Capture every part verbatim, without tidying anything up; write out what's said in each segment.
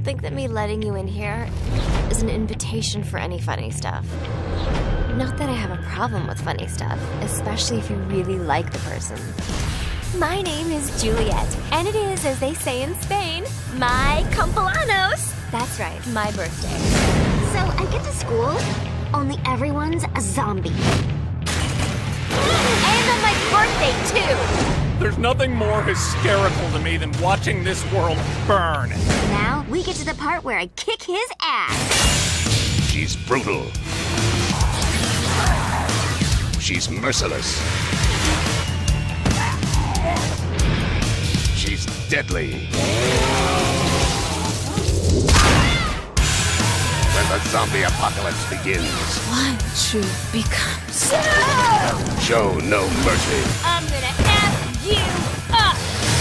don't think that me letting you in here is an invitation for any funny stuff. Not that I have a problem with funny stuff, especially if you really like the person. My name is Juliet, and it is, as they say in Spain, my cumpleaños. That's right, my birthday. So I get to school, only everyone's a zombie. And on my birthday, too! There's nothing more hysterical to me than watching this world burn. Now, we get to the part where I kick his ass. She's brutal. She's merciless. She's deadly. When the zombie apocalypse begins, One, two, becomes. show no mercy. I'm gonna F you up!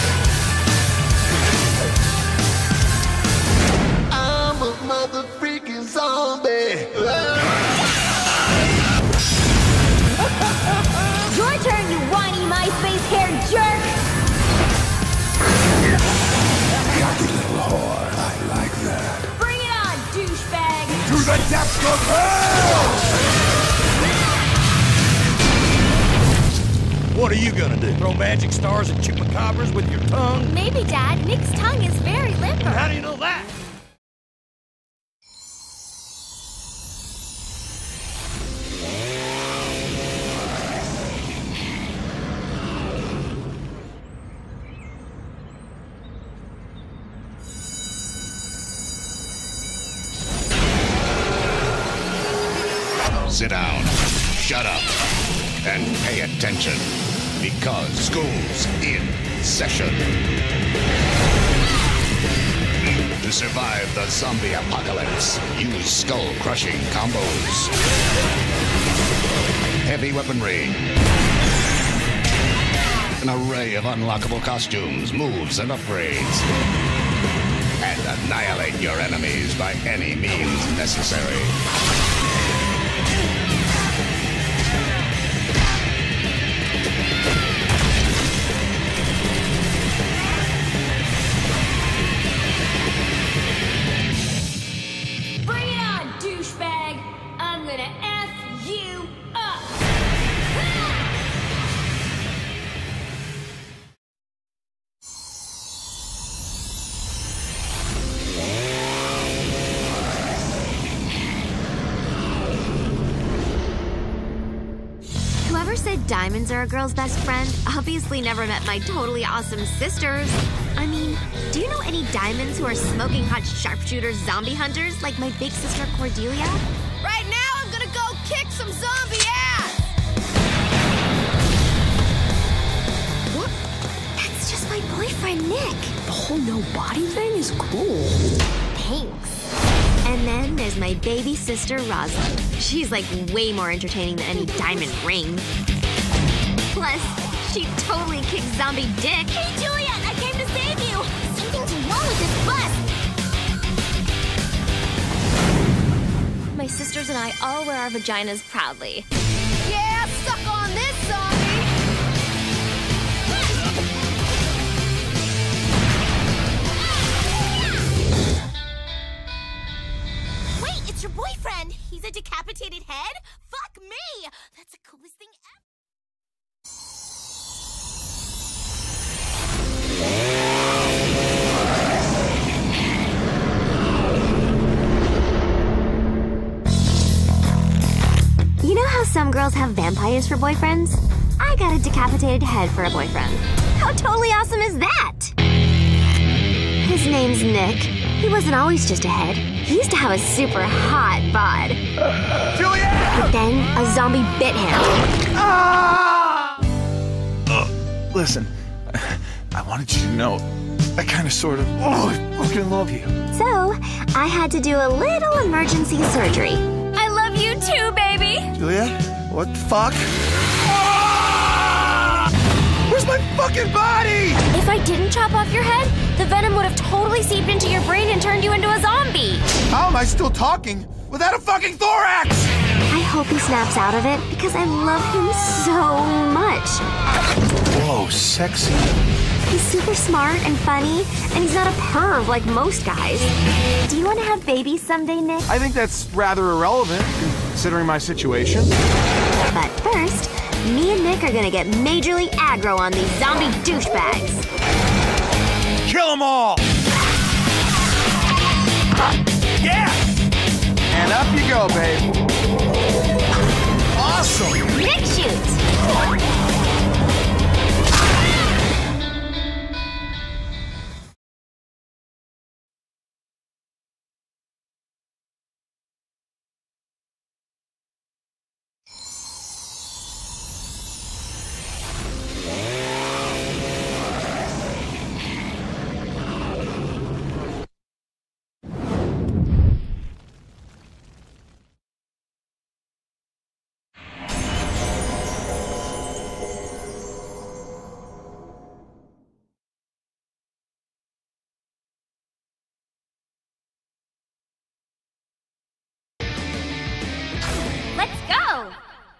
I'm a mother freaking zombie. Your turn, you whiny MySpace hair jerk! Cocky little whore, I like that. Bring it on, douchebag! To the depths of hell! What are you gonna do? Throw magic stars at chupacabras with your tongue? Maybe, Dad. Nick's tongue is very limber. How do you know that? Sit down, shut up, and pay attention, because school's in session. To survive the zombie apocalypse, use skull-crushing combos, heavy weaponry, an array of unlockable costumes, moves, and upgrades, and annihilate your enemies by any means necessary. Bring it on, douchebag! I'm gonna F you up! Whoever said diamonds are a girl's best friend obviously never met my totally awesome sisters. I mean, do you know any diamonds who are smoking hot sharpshooter zombie hunters like my big sister Cordelia? Right now, I'm gonna go kick some zombie ass! What? That's just my boyfriend, Nick. The whole no body thing is cool. Thanks. And then there's my baby sister, Rosalind. She's like way more entertaining than any diamond ring. Plus, she totally kicks zombie dick. Hey, Juliet! I came to save you! Something's wrong with this bus! My sisters and I all wear our vaginas proudly. Yeah, suck on this, zombie! Wait, it's your boyfriend! He's a decapitated head? Fuck me! That's the coolest thing ever! You know how some girls have vampires for boyfriends? I got a decapitated head for a boyfriend. How totally awesome is that? His name's Nick. He wasn't always just a head. He used to have a super hot bod. Juliet! But then a zombie bit him. Ah! Uh, listen, I wanted you to know, I kind of sort of, oh, I fucking love you. So, I had to do a little emergency surgery. I love you too, baby! Juliet, what the fuck? Ah! Where's my fucking body? If I didn't chop off your head, the venom would have totally seeped into your brain and turned you into a zombie. How am I still talking without a fucking thorax? I hope he snaps out of it because I love him so much. Whoa, sexy. He's super smart and funny, and he's not a perv like most guys. Do you want to have babies someday, Nick? I think that's rather irrelevant, considering my situation. But first, me and Nick are gonna get majorly aggro on these zombie douchebags. Kill them all! Yeah! And up you go, babe. Awesome! Nick shoots! Let's go!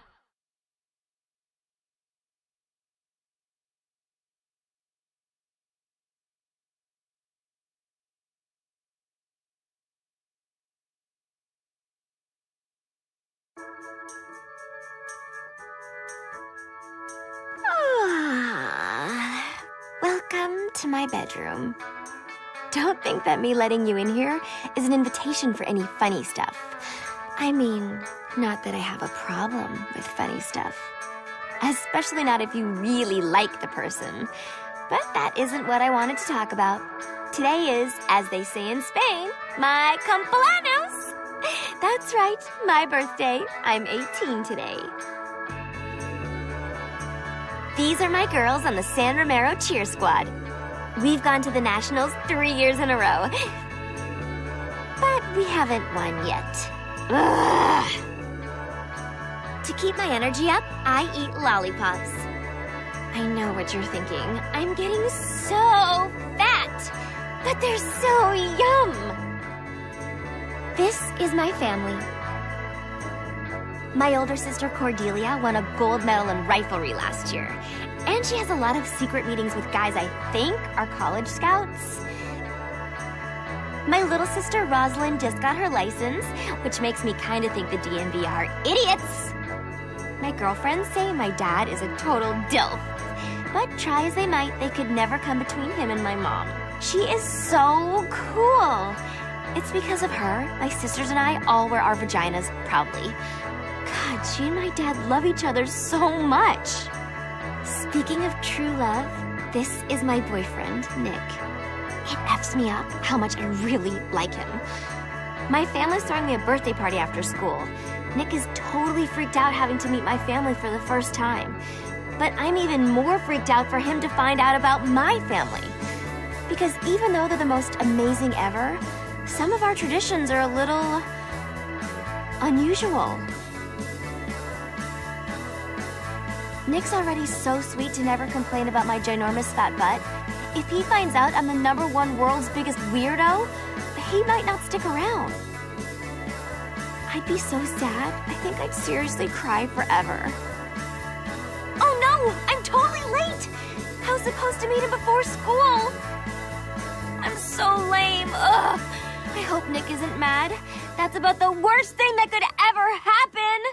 Ah, welcome to my bedroom. Don't think that me letting you in here is an invitation for any funny stuff. I mean, not that I have a problem with funny stuff. Especially not if you really like the person. But that isn't what I wanted to talk about. Today is, as they say in Spain, my cumpleaños. That's right, my birthday. I'm eighteen today. These are my girls on the San Romero cheer squad. We've gone to the Nationals three years in a row. But we haven't won yet. Ugh. To keep my energy up, I eat lollipops. I know what you're thinking. I'm getting so fat, but they're so yum. This is my family. My older sister Cordelia won a gold medal in riflery last year, and she has a lot of secret meetings with guys I think are college scouts. My little sister Rosalind just got her license, which makes me kind of think the D M V are idiots. My girlfriends say my dad is a total dilf, but try as they might, they could never come between him and my mom. She is so cool. It's because of her, my sisters and I all wear our vaginas proudly. God, she and my dad love each other so much. Speaking of true love, this is my boyfriend, Nick. It F's me up how much I really like him. My family's throwing me a birthday party after school. Nick is totally freaked out having to meet my family for the first time. But I'm even more freaked out for him to find out about my family. Because even though they're the most amazing ever, some of our traditions are a little unusual. Nick's already so sweet to never complain about my ginormous fat butt. If he finds out I'm the number one world's biggest weirdo, he might not stick around. I'd be so sad. I think I'd seriously cry forever. Oh no! I'm totally late! I was supposed to meet him before school. I'm so lame. Ugh. I hope Nick isn't mad. That's about the worst thing that could ever happen!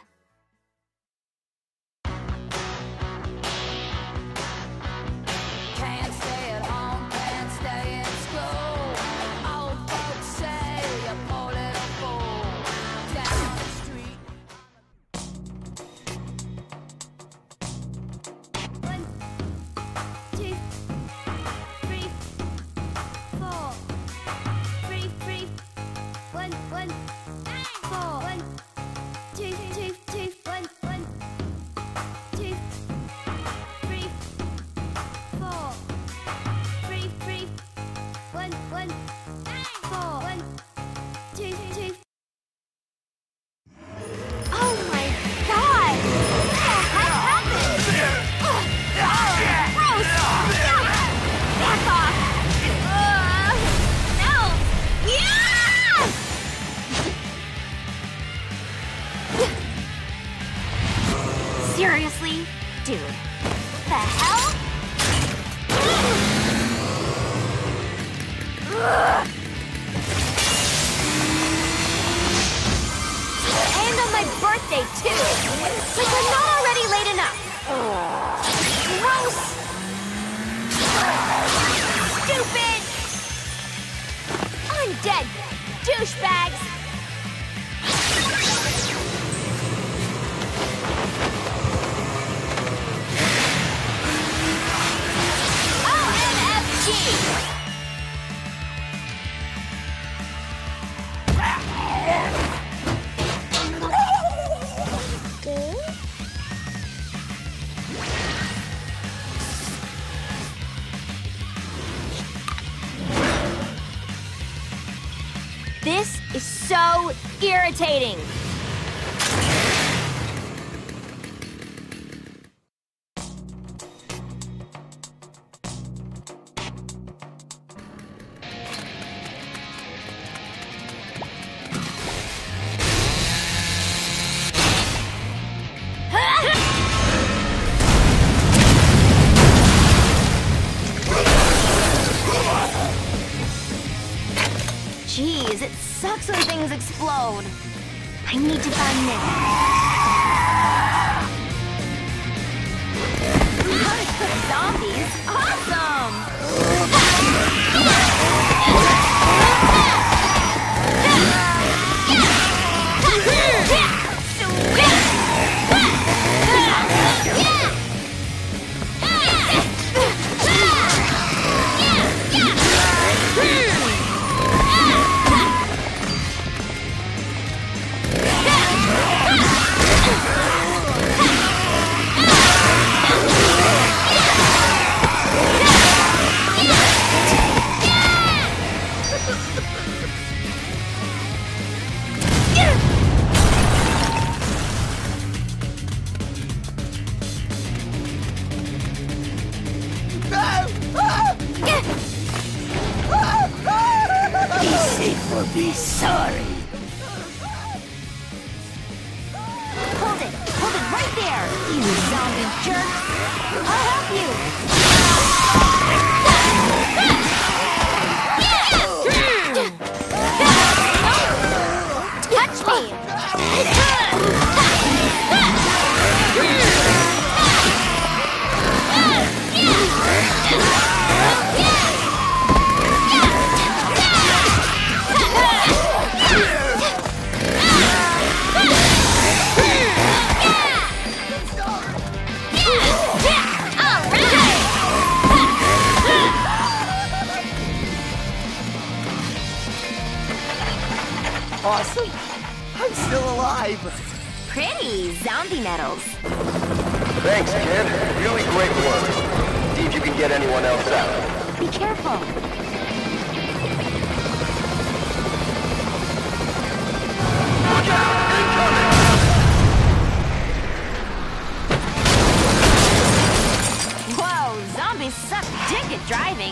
Seriously? Dude. The hell? my birthday, too! Like I'm not already late enough! Gross! Stupid! I'm dead, douchebags! O M F G! This is so irritating! Jeez, it sucks when things explode. I need to find Nick. Zombies? Awesome! Or be sorry. Hold it! Hold it right there! You zombie jerk! I'll help you! Touch me! Awesome! I'm still alive! Pretty zombie medals. Thanks, kid. Really great work. See if you can get anyone else out. Be careful. Look out! Incoming! Whoa, zombies suck dick at driving.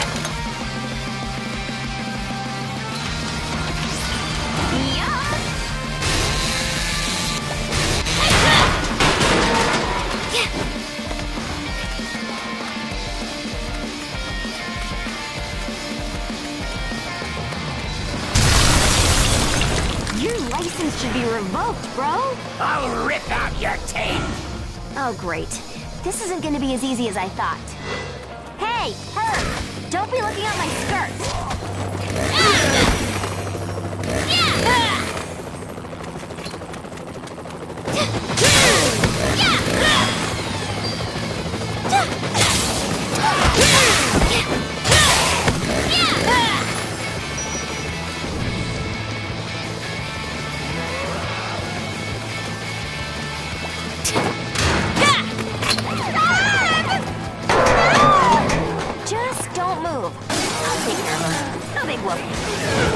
Your license should be revoked, bro. I'll rip out your teeth! Oh, great. This isn't gonna be as easy as I thought. Hey, her! Don't be looking at my skirt! Just don't move. I'll take care of him. No big whoop.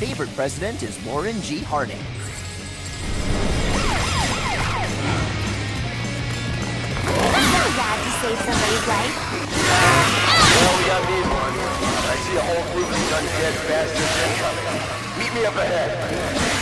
favorite president is Warren G. Harding. So bad to save somebody's life. Well, we got these ones. I see a whole group of these undead bastards incoming. Meet me up ahead.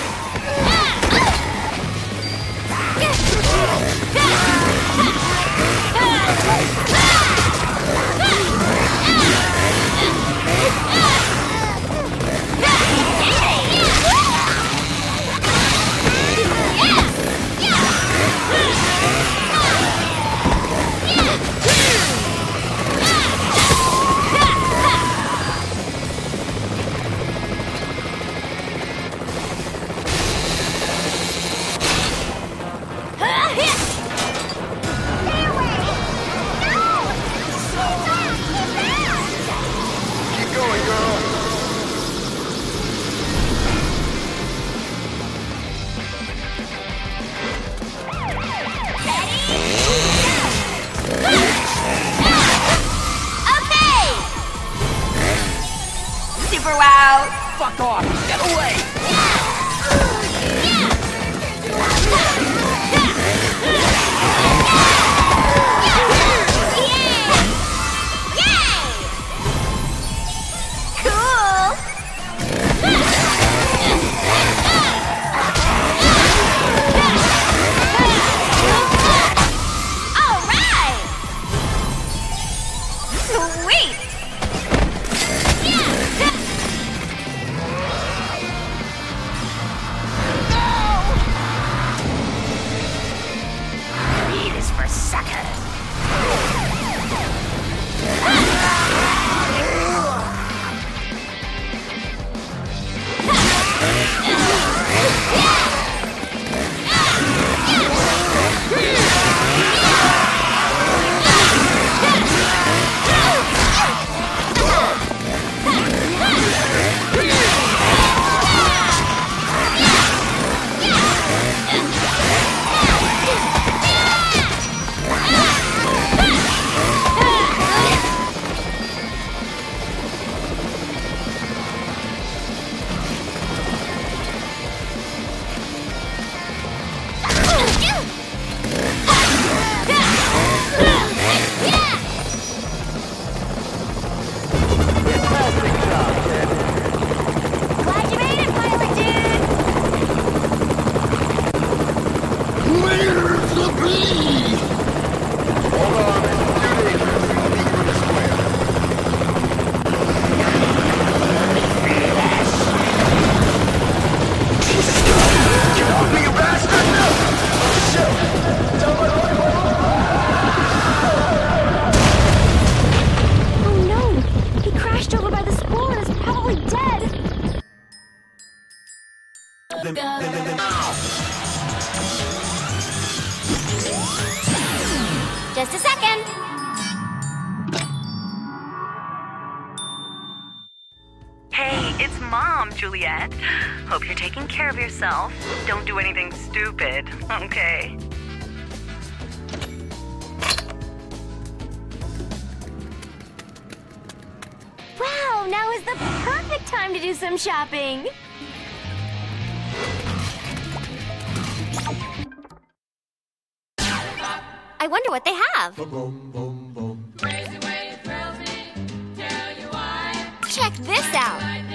Fuck off! Get away! Just a second. Hey, it's Mom, Juliet. Hope you're taking care of yourself. Don't do anything stupid, okay? Wow, now is the perfect time to do some shopping. I wonder what they have. Check this out.